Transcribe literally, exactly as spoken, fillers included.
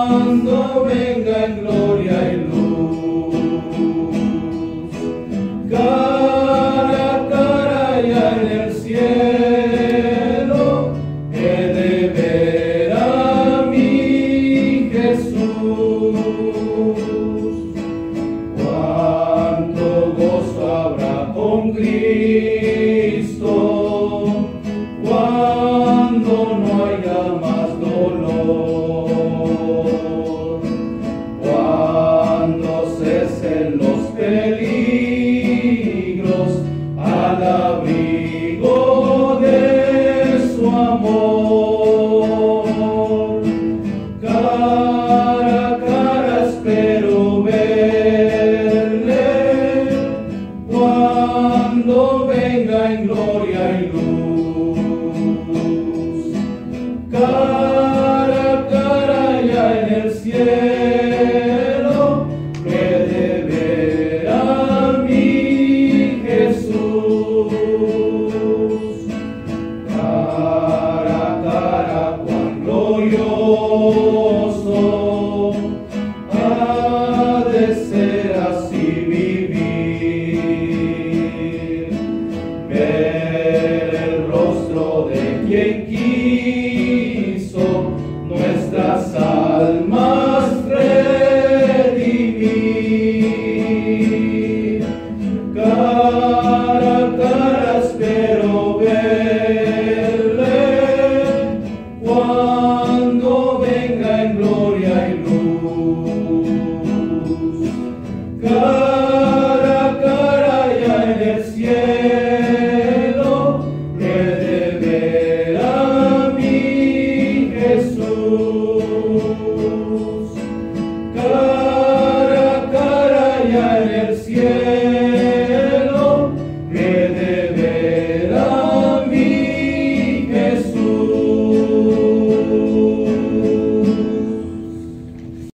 cuando venga en gloria y luz, cara a cara ya en el cielo, he de ver a mi Jesús. Cuánto gozo habrá con Cristo, cuando no haya más dolor, cuando cesen los peligros al abrigo de su amor. Cara a cara espero verle, cuando venga en gloria y luz, cara a cara ya en el cielo, he de ver a mi Jesús. Cara a cara cuán glorioso